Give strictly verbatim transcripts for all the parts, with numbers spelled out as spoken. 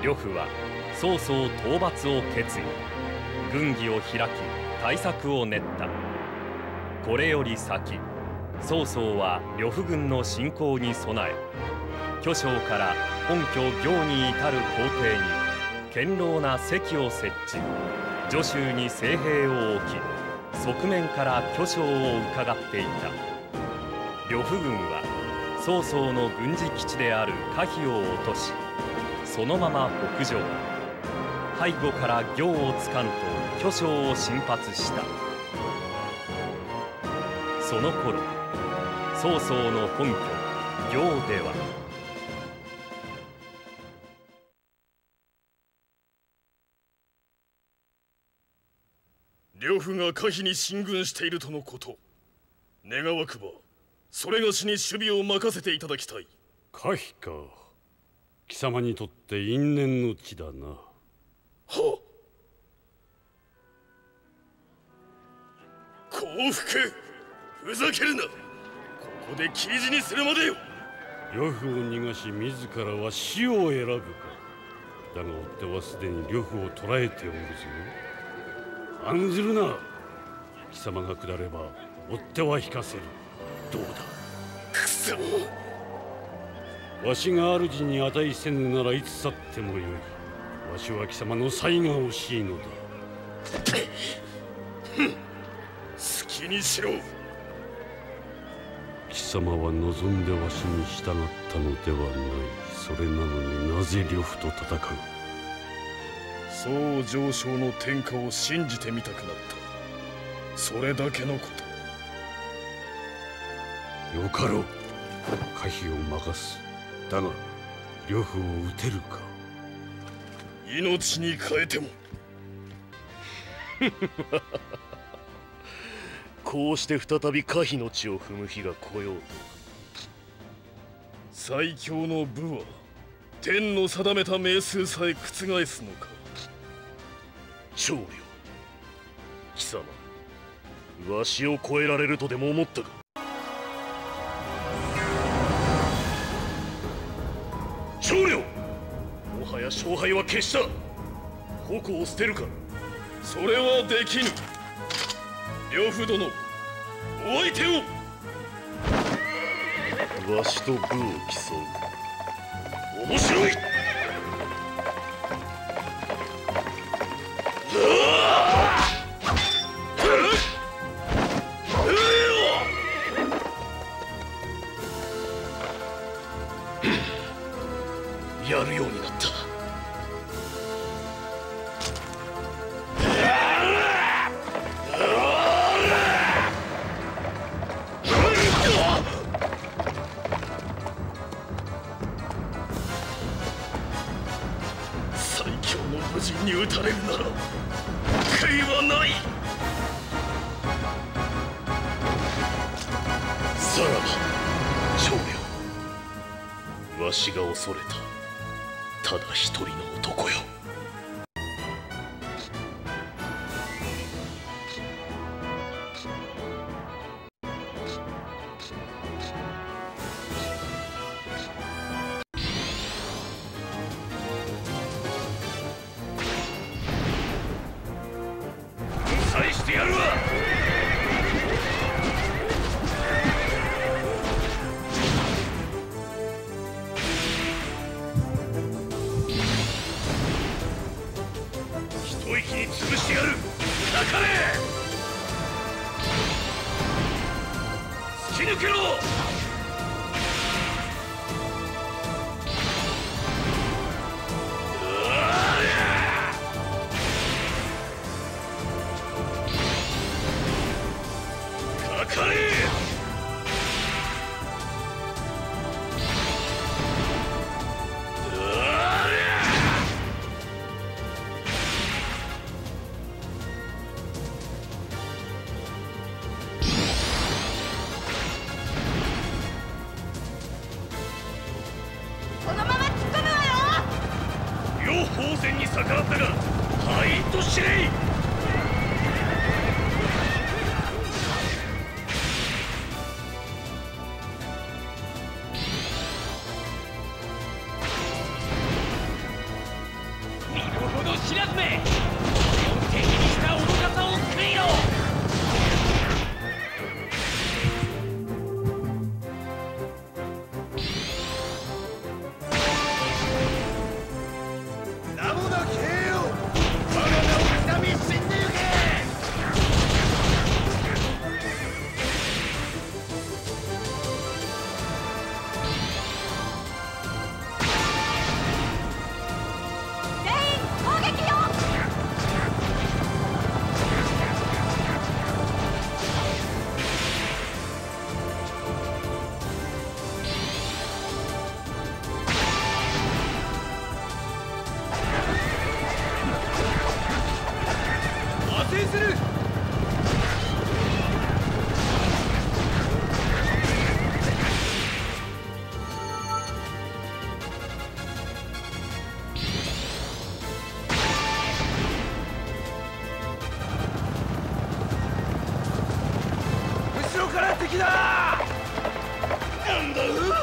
呂布は曹操討伐を決意。軍議を開き対策を練った。これより先、曹操は呂布軍の侵攻に備え、巨匠から本拠行に至る工程に堅牢な堰を設置、徐州に精兵を置き、側面から巨匠を伺っていた。呂布軍は曹操の軍事基地である可否を落とし、そのまま北上。背後から行をつかんと巨匠を進発した。その頃、曹操の本拠行では呂布が可否に進軍しているとのこと。願わくばそれがしに守備を任せていただきたい。 可否か。貴様にとって因縁の地だな。はっ。降伏。ふざけるな。ここで記事にするまでよ。 呂布を逃がし自らは死を選ぶか。だが追手はすでに呂布を捕らえておるぞ。案ずるな。貴様が下れば追手は引かせる。どうだ。 くそ。 わしが主に値せぬならいつ去ってもよい。わしは貴様の才が惜しいのだ。 好きにしろ。 貴様は望んでわしに従ったのではない。それなのになぜ呂布と戦う。 宋上将の天下を信じてみたくなった。それだけのこと。 よかろう。可否を任す。だが呂布を討てるか。 命に代えても。 こうして再び可否の地を踏む日が来ようと。 最強の武は天の定めた命数さえ覆すのか。 長領、貴様わしを超えられるとでも思ったか。長領、もはや勝敗は決した。矛を捨てるか。 それはできぬ。呂布殿、お相手を。 わしと武を競う。面白い。やるようになった。 最強の武人に撃たれるなら悔いはない。 さらば長領、わしが恐れたただ一人の男よ。粉砕してやるわ。一息に潰してやる。かかれ。突き抜けろ。かかれ。 敵だ。 なんだ。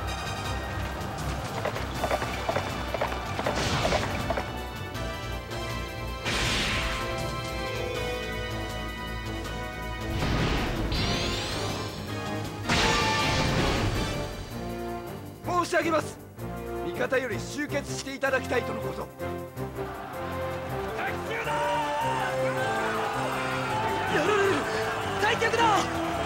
申し上げます。味方より集結していただきたいとのこと。 敵襲だ。やられる。退却だ。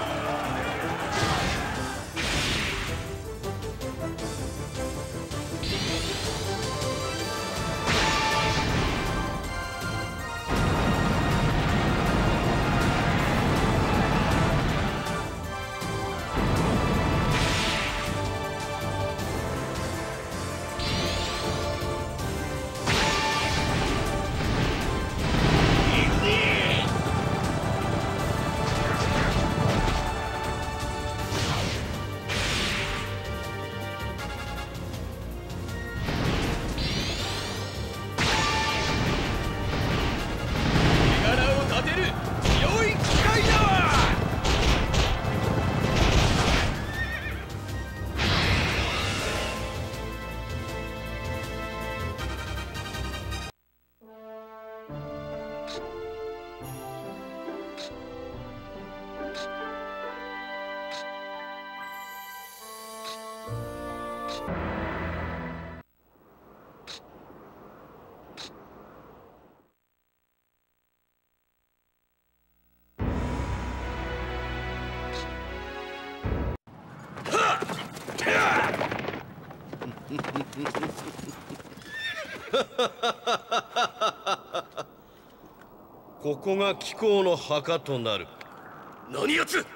ここが貴公の墓となる。 何やつ。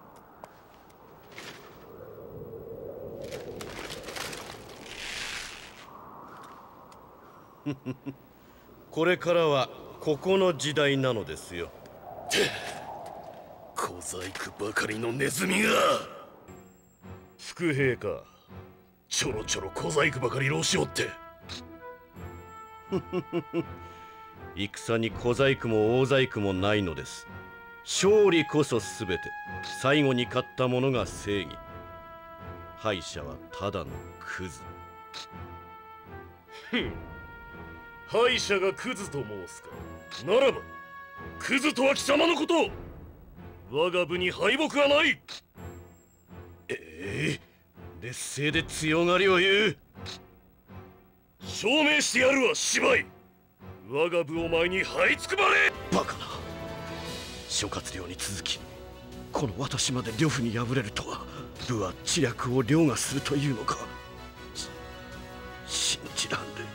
これからはここの時代なのですよ。 小細工ばかりのネズミが。 伏兵か。 ちょろちょろ小細工ばかり浪しおって。 戦に小細工も大細工もないのです。勝利こそ全て。最後に勝った者が正義。敗者はただのクズ。 ふん。敗者がクズと申すか。ならばクズとは貴様のこと。我が部に敗北はない。 ええー、劣勢で強がりを言う。 証明してやるわ芝居。我が部を前に這いつくばれ。 バカな。諸葛亮に続きこの私まで呂布に敗れるとは。部は知略を凌駕するというのか。信じらんで。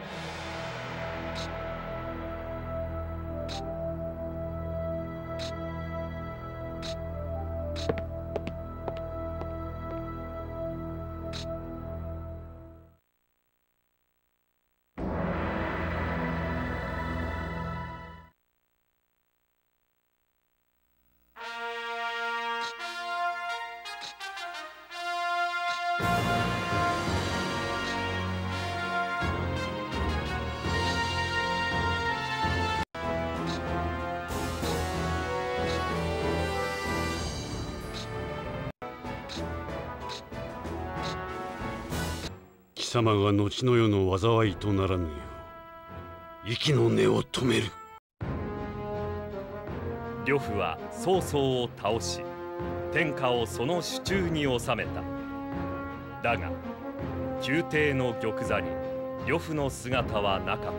貴様が後の世の災いとならぬよう息の根を止める。 呂布は曹操を倒し天下をその手中に収めた。だが宮廷の玉座に呂布の姿はなかった。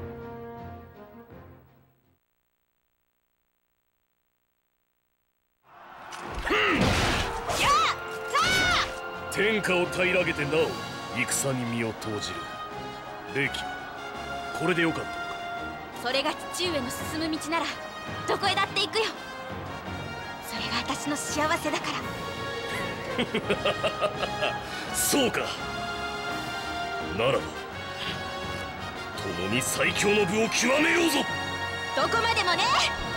天下を平らげてなお戦に身を投じる。霊気、これでよかったのか。 それが父上の進む道ならどこへだって行くよ。それが私の幸せだから。 そうか。ならば共に最強の部を極めようぞ。 どこまでもね。